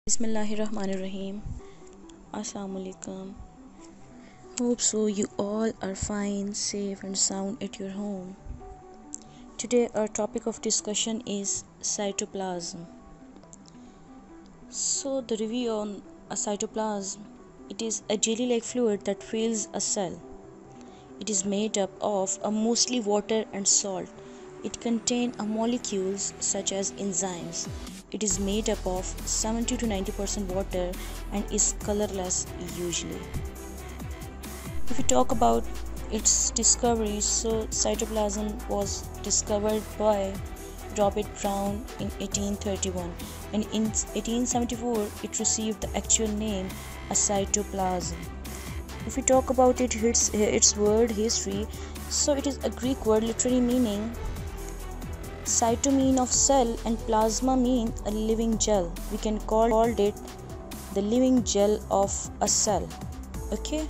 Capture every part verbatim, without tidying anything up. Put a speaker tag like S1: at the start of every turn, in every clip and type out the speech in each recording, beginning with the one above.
S1: Bismillahirrahmanirrahim. Assalamualaikum. Hope so you all are fine, safe and sound at your home. Today our topic of discussion is cytoplasm. So the review on a cytoplasm, it is a jelly-like fluid that fills a cell. It is made up of a mostly water and salt. It contains molecules such as enzymes. It is made up of seventy to ninety percent water and is colorless usually. If we talk about its discovery, so cytoplasm was discovered by Robert Brown in eighteen thirty-one, and in eighteen seventy-four it received the actual name a cytoplasm. If we talk about it, its, its word history, so it is a Greek word literally meaning cyto mean of cell and plasma mean a living gel. We can call it the living gel of a cell. Okay,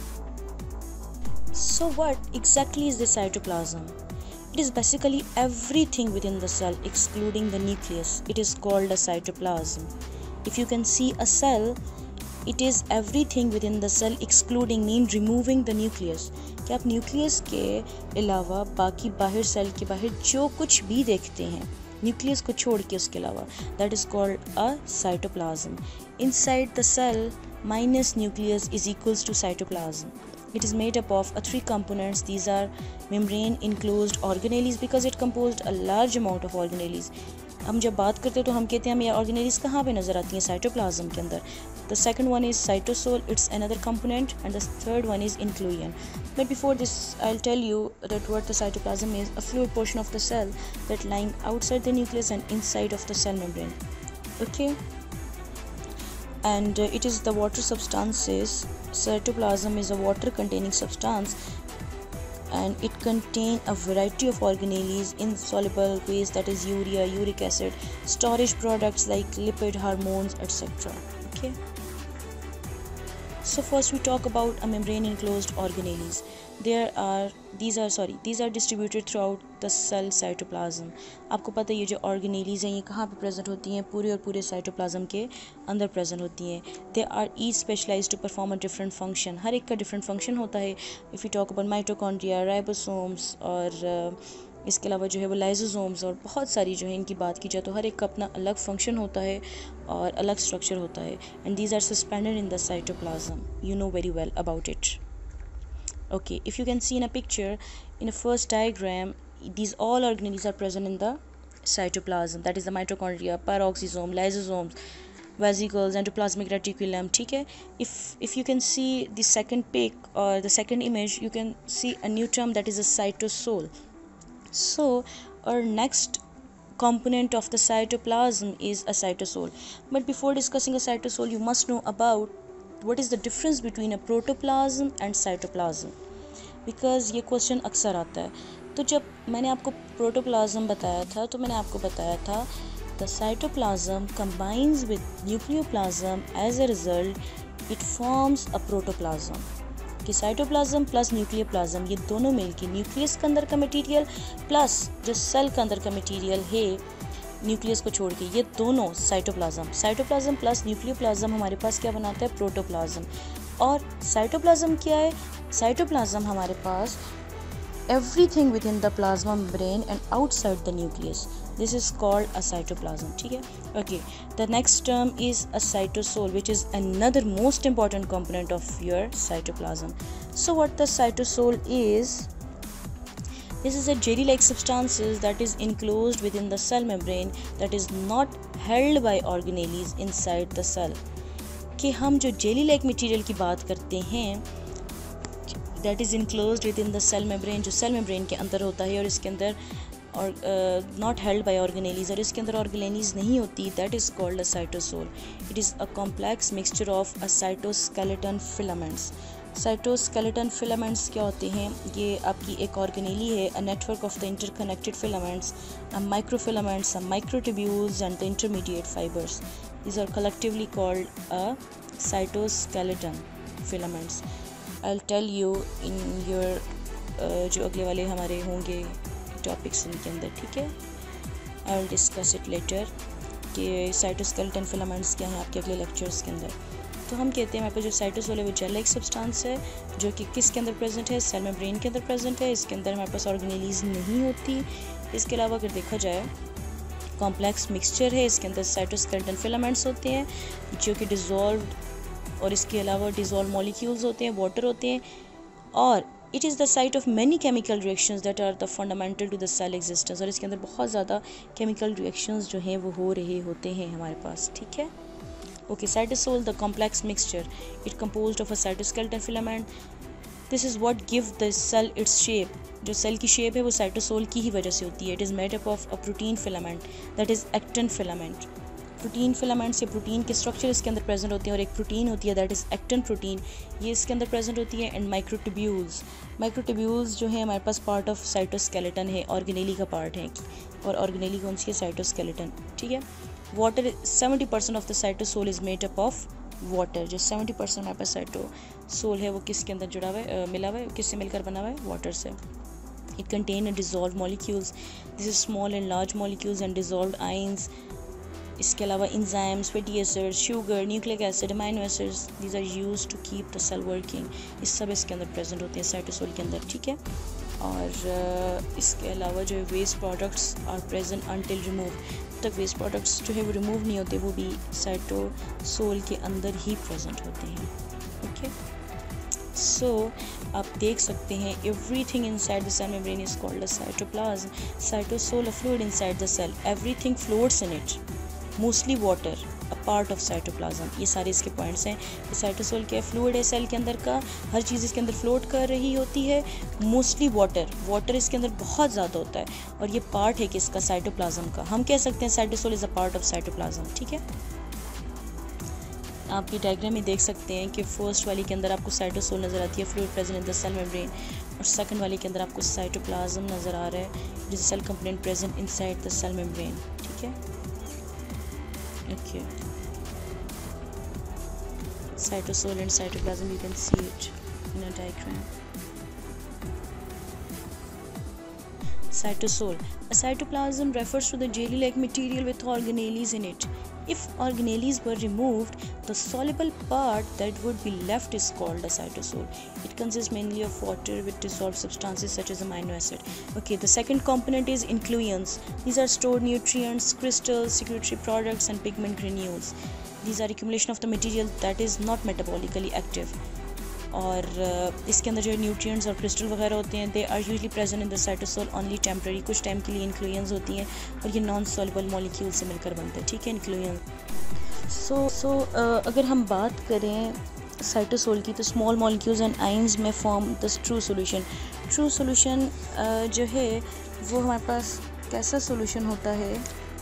S1: so what exactly is the cytoplasm? It is basically everything within the cell excluding the nucleus. It is called a cytoplasm. If you can see a cell, it is everything within the cell excluding mean removing the nucleus. कि आप nucleus के अलावा बाकी बाहर cell के बाहर जो कुछ भी देखते हैं न्यूक्लियस को छोड़ के उसके अलावा, that is called a cytoplasm. Inside the cell minus nucleus is equals to cytoplasm. It is made up of uh, three components. These are membrane enclosed organelles because it composed a large amount of organelles. हम जब बात करते हैं तो हम कहते हैं हमें ऑर्गेनेलीज कहाँ पे नज़र आती हैं? साइटोप्लाज्म के अंदर. The second one is cytosol, it's another component, and the third one is inclusion. But before this, I'll tell you that what the cytoplasm is: a fluid portion of the cell that lying outside the nucleus and inside of the cell membrane. Okay, and uh, it is the water substances. Cytoplasm is a water-containing substance, and it contains a variety of organelles, insoluble waste that is urea, uric acid, storage products like lipid, hormones, et cetera. Okay. So first we talk about a membrane enclosed organelles. There are these are sorry these are distributed throughout the cell cytoplasm. आपको पता है ये जो organelles हैं ये कहाँ पे present होती हैं? पूरे और पूरे cytoplasm के अंदर present होती हैं. They are each specialized to perform a different function. हर एक का different function होता है. If we talk about mitochondria, ribosomes और uh, इसके अलावा जो है वो लाइजोसोम्स और बहुत सारी जो है इनकी बात की जाए तो हर एक का अपना अलग फंक्शन होता है और अलग स्ट्रक्चर होता है. And these are suspended in the cytoplasm. You know very well about it. Okay, if you can see in a picture in a first diagram, these all organelles are present in the cytoplasm, that is the mitochondria, peroxisome, lysosomes, vesicles, endoplasmic reticulum. ठीक है. if if you can see the second pic or the second image, you can see a new term that is a cytosol. So our next component of the cytoplasm is a cytosol. But before discussing a cytosol, you must know about what is the difference between a protoplasm and cytoplasm, because ये question अक्सर आता है. तो जब मैंने आपको protoplasm बताया था तो मैंने आपको बताया था the cytoplasm combines with nucleoplasm. As a result it forms a protoplasm. कि साइटोप्लाज्म प्लस न्यूक्लियोप्लाज्म ये दोनों मिलकर न्यूक्लियस के अंदर का मटेरियल प्लस जो सेल के अंदर का मटेरियल है न्यूक्लियस को छोड़ के, ये दोनों साइटोप्लाज्म साइटोप्लाज्म प्लस न्यूक्लियोप्लाज्म हमारे पास क्या बनाता है? प्रोटोप्लाज्म. और साइटोप्लाज्म क्या है? साइटोप्लाज्म हमारे पास everything within the plasma membrane and outside the nucleus. This is called a cytoplasm. ठीक है. Okay, the next term is a cytosol, which is another most important component of your cytoplasm. So what the cytosol is, this is a jelly-like substances that is enclosed within the cell membrane that is not held by organelles inside the cell. कि हम जो jelly-like material की बात करते हैं that is enclosed within the cell membrane, जो cell membrane के अंदर होता है और इसके अंदर और uh, not held by organelles और इसके अंदर organelles नहीं होती, that is called a cytosol. It is a complex mixture of a cytoskeleton filaments. cytoskeleton filaments क्या होते हैं? ये आपकी एक organelle है, a network of the interconnected filaments, a microfilaments, a microtubules and the intermediate fibers. These are collectively called a cytoskeleton filaments. I'll tell you in your uh, जो अगले वाले हमारे होंगे टॉपिक्स इनके अंदर. ठीक है, I will discuss it later. कि साइटोस्केलेटन फिलामेंट्स क्या हैं आपके अगले लेक्चर्स के अंदर। तो हम कहते हैं हमारे पास जो साइटोसोल है वो जेल लाइक सब्सटेंस है जो कि किसके अंदर प्रेजेंट है, सेल मेम्ब्रेन के अंदर प्रेजेंट है। इसके अंदर हमारे पास ऑर्गेनेलीज नहीं होती। इसके अलावा अगर देखा जाए कॉम्प्लेक्स मिक्सचर है, इसके अंदर साइटोस्केलेटन फिलामेंट्स होते हैं जो कि डिज़ोल्व, और इसके अलावा डिज़ोल्व मॉलिक्यूल्स होते हैं, वाटर होते हैं, और it is the site of many chemical reactions that are the fundamental to the cell existence. और इसके अंदर बहुत ज़्यादा केमिकल रिएक्शंस जो हैं वो हो रहे होते हैं हमारे पास, ठीक है। Okay, cytosol the complex mixture, it composed of a cytoskeleton filament. This is what give the cell its shape. जो सेल की शेप है वो साइटोसोल की ही वजह से होती है। It is made up of a protein filament that is actin filament. Protein filaments या प्रोटीन के स्ट्रक्चर इसके अंदर प्रेजेंट होती हैं, और एक प्रोटीन होती है दैट इज़ एक्टिन प्रोटीन, ये इसके अंदर प्रेजेंट होती है। एंड माइक्रोट्यूब्यूल्स, माइक्रोट्यूब्यूल्स जो है हमारे पास पार्ट ऑफ साइटोस्केलेटन है, ऑर्गेनेली का पार्ट है, और ऑर्गेनेली कौन सी है, साइटोस्केलेटन, ठीक है। Water, seventy percent of the cytosol is made up of water. जो सेवेंटी परसेंट हमारे पास साइटोसोल है वो किसके अंदर जुड़ा हुआ है, मिला हुआ है, किससे मिलकर बना हुआ है, वाटर से। It contain dissolve molecules, this is small and large molecules and dissolved ions. इसके अलावा enzymes, fatty acids, sugar, nucleic acid, amino acids, these are used to keep the cell working. इस सब इसके अंदर प्रेजेंट होते हैं cytosol के अंदर, ठीक है। और इसके अलावा जो waste products are present until remove, तक वेस्ट प्रोडक्ट्स जो है वो रिमूव नहीं होते, वो भी साइटोसोल के अंदर ही प्रेजेंट होते हैं, ओके। सो आप देख सकते हैं everything inside the cell membrane is called a cytoplasm. Cytosol a fluid inside the cell, everything floats in it, mostly water, a part of cytoplasm. ये सारे इसके पॉइंट्स हैं कि साइटोसोल क्या फ्लूइड है सेल के अंदर का, हर चीज़ इसके अंदर फ्लोट कर रही होती है, मोस्टली वाटर, वाटर इसके अंदर बहुत ज़्यादा होता है, और ये पार्ट है कि इसका साइटोप्लाज्म का। हम कह सकते हैं cytosol is a part of cytoplasm, ठीक है। आप ये डायग्राम में देख सकते हैं कि फर्स्ट वाली के अंदर आपको साइटोसोल नज़र आती है, fluid present in the cell membrane, और सेकंड वाली के अंदर आपको साइटोप्लाज्म नज़र आ रहा है, जिस cell component present inside the cell membrane, ठीक है। Okay, cytosol and cytoplasm, you can see it in a diagram. Cytosol, a cytoplasm refers to the jelly-like material with organelles in it. If organelles were removed, the soluble part that would be left is called a cytosol. It consists mainly of water with dissolved substances such as amino acid. Okay, the second component is inclusions. These are stored nutrients, crystals, secretory products, and pigment granules. These are accumulation of the material that is not metabolically active. और इसके अंदर जो nutrients और crystal वगैरह होते हैं, they are usually present in the cytosol only temporary, कुछ time के लिए इन्क्लूजन्स होती हैं, और ये नॉन सॉल्युबल मॉलिक्यूल से मिलकर बनते हैं, ठीक है, इन्क्लूजन। सो सो अगर हम बात करें साइटोसोल की, तो स्मॉल मॉलिक्यूल्स एंड आयंस में form the true solution. True solution जो है वो हमारे पास कैसा सोल्यूशन होता है?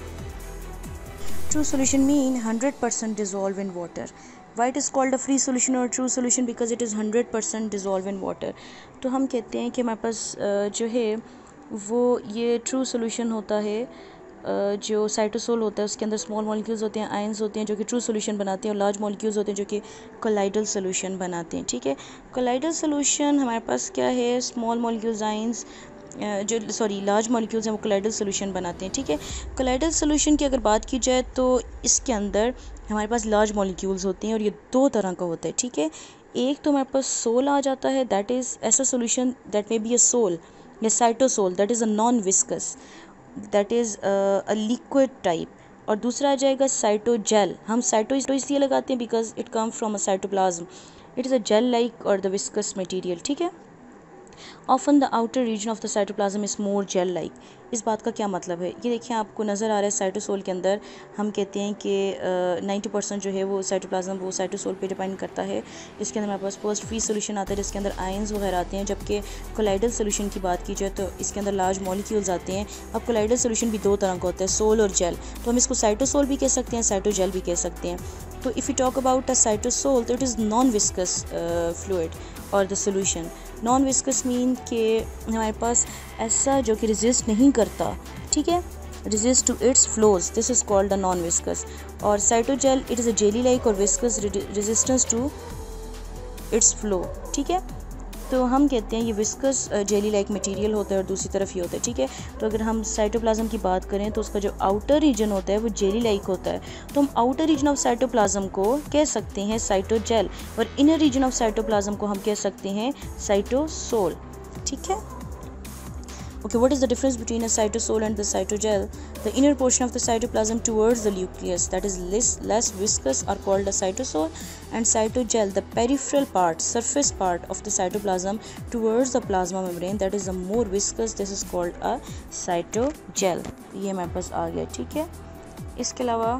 S1: True solution mean hundred percent dissolve in water. Why it is called a free solution or true solution? Because it is one hundred percent dissolve in water. तो हम कहते हैं कि हमारे पास जो है वो ये ट्रू सोल्यूशन होता है। जो साइटोसोल होता है उसके अंदर स्मॉल मॉलिक्यूल्स होते हैं, आयंस होते हैं जो कि ट्रू सोल्यूशन बनाते हैं, और लार्ज मॉलिक्यूल्स होते हैं जो कि कोलाइडल सोल्यूशन बनाते हैं, ठीक है। कोलाइडल सोल्यूशन हमारे पास क्या है, स्मॉल मॉलिक्यूल्स आयंस जो सॉरी लार्ज मॉलिक्यूल्स हैं वो कोलाइडल सोल्यूशन बनाते हैं, ठीक है। कोलाइडल सोल्यूशन की अगर बात की जाए तो इसके अंदर हमारे पास लार्ज मॉलिक्यूल्स होते हैं, और ये दो तरह का होता है, ठीक है। एक तो हमारे पास सोल आ जाता है, दैट इज़ ऐसा solution that may be a sol या cytosol, that is a non viscous, that is a liquid type. और दूसरा आ जाएगा साइटोजेल। हम साइटो इसलिए लगाते हैं because it come from a cytoplasm, it is a gel like और द विस्कस मटीरियल, ठीक है। Often the outer region of the cytoplasm is more gel like. इस बात का क्या मतलब है, ये देखिए आपको नज़र आ रहा है साइटोसोल के अंदर हम कहते हैं कि नाइन्टी परसेंट जो है वो साइटोप्लाज्म वो साइटोसोल पे डिपेंड करता है। इसके अंदर हमारे पास पोस्ट फ्री सोल्यूशन आता है जिसके अंदर आयंस वगैरह आते हैं, जबकि कोलाइडल सोल्यूशन की बात की जाए तो इसके अंदर लार्ज मॉलिक्यूल्स आते हैं। अब कोलाइडल सोल्यूशन भी दो तरह का होता है, सोल और जेल, तो हम इसको साइटोसोल भी कह सकते हैं, साइटोजेल भी कह सकते हैं। तो if you talk about a cytosol तो it is non viscous fluid और the solution. Non viscous mean कि हमारे पास ऐसा जो कि रेजिस्ट नहीं करता, ठीक है, resist to its flows, this is called a non viscous. और cytogel it is a jelly like और viscous resistance to its flow, ठीक है। तो हम कहते हैं ये विस्कस जेली लाइक मटेरियल होता है और दूसरी तरफ ये होता है, ठीक है। तो अगर हम साइटोप्लाज्म की बात करें तो उसका जो आउटर रीजन होता है वो जेली लाइक होता है, तो हम आउटर रीजन ऑफ साइटोप्लाज्म को कह सकते हैं साइटोजेल और इनर रीजन ऑफ साइटोप्लाज्म को हम कह सकते हैं साइटोसोल, ठीक है। Okay, what is the difference between a cytosol and the cytogel? The inner portion of the cytoplasm towards the nucleus, that is less, less viscous, are called a cytosol, and cytogel, the peripheral part, surface part of the cytoplasm towards the plasma membrane, that is the more viscous, this is called a cytogel. ये हमारे पास आ गया, ठीक है। इसके अलावा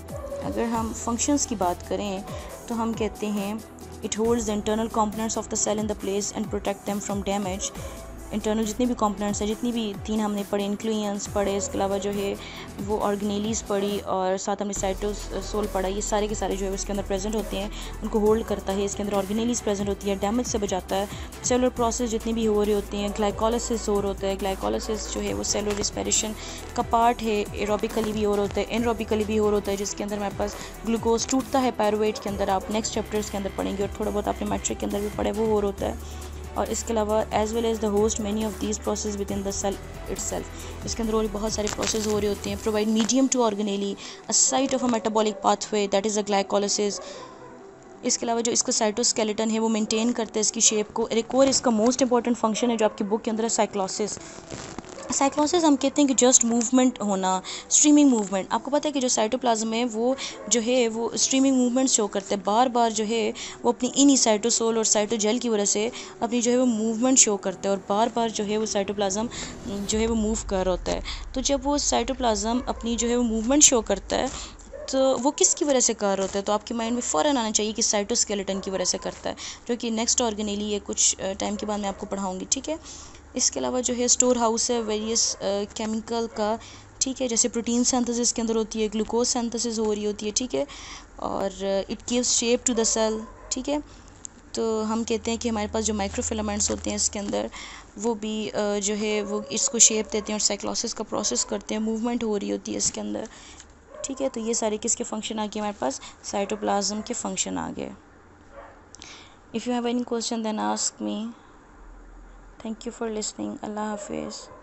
S1: अगर हम functions की बात करें तो हम कहते हैं it holds the internal components of the cell in the place and protect them from damage. Internal जितनी भी कंपोनेंट्स हैं, जितनी भी तीन हमने पढ़े, न्यूक्लियस पढ़े, इसके अलावा जो है वो ऑर्गेनेलीज पढ़ी और साथ हमने साइटोसोल पढ़ा, ये सारे के सारे जो है उसके अंदर प्रेजेंट होते हैं, उनको होल्ड करता है। इसके अंदर ऑर्गेनेलीज प्रेजेंट होती है, डैमेज से बचाता है। सेलुलर प्रोसेस जितनी भी हो रही होती हैं, ग्लाइकोलाइसिस हो रहा होता है, ग्लाइकोलाइसिस जो है वो सेलुलर रिस्पिरेशन का पार्ट है, एरोबिकली भी हो रहा होता है, एनरोबिकली भी हो रहा होता है, जिसके अंदर हमारे पास ग्लूकोज टूटता है पायरुवेट के अंदर, आप नेक्स्ट चैप्टर्स के अंदर पढ़ेंगे और थोड़ा बहुत आपने मैट्रिक के अंदर भी पढ़े, वो हो रहा होता है। और इसके अलावा as well as the host many of these process within the cell itself, इसके अंदर और बहुत सारे प्रोसेस हो रहे होते हैं। Provide medium to organelle, a site of a metabolic pathway, that is a glycolysis. इसके अलावा जो इसका साइटोस्केलेटन है वो मेंटेन करता है इसकी शेप को। एक और इसका मोस्ट इंपॉर्टेंट फंक्शन है जो आपकी बुक के अंदर है, साइक्लोसिस। साइक्लोसिस हम कहते हैं कि जस्ट मूवमेंट होना, स्ट्रीमिंग मूवमेंट। आपको पता है कि जो साइटोप्लाज्म है वो जो है वो स्ट्रीमिंग मूवमेंट शो करते हैं, बार बार जो है वो अपनी इन्हीं साइटोसोल और साइटोजेल की वजह से अपनी जो है वो मूवमेंट शो करते हैं और बार बार जो है वो साइटोप्लाज्म जो है वो मूव कर होता है। तो जब वो साइटोप्लाज्म अपनी जो है वो मूवमेंट शो करता है तो वो किसकी वजह से कर होता है, तो आपके माइंड में फ़ौरन आना चाहिए कि साइटोस्केलेटन की वजह से करता है, जो कि नेक्स्ट ऑर्गेनेली है, कुछ टाइम के बाद मैं आपको पढ़ाऊँगी, ठीक है। इसके अलावा जो है स्टोर हाउस है वेरियस केमिकल का, ठीक है, जैसे प्रोटीन सिंथेसिस के अंदर होती है, ग्लूकोज सिंथेसिस हो रही होती है, ठीक है, और it gives shape to the cell, ठीक है। तो हम कहते हैं कि हमारे पास जो माइक्रोफिलामेंट्स होते हैं इसके अंदर वो भी uh, जो है वो इसको शेप देते हैं और साइक्लोसिस का प्रोसेस करते हैं, मूवमेंट हो रही होती है इसके अंदर, ठीक है। तो ये सारे किसके फंक्शन आ गए हमारे पास, साइटोप्लाज्म के फंक्शन आ गए। If you have any question then ask me. Thank you for listening. Allah Hafiz.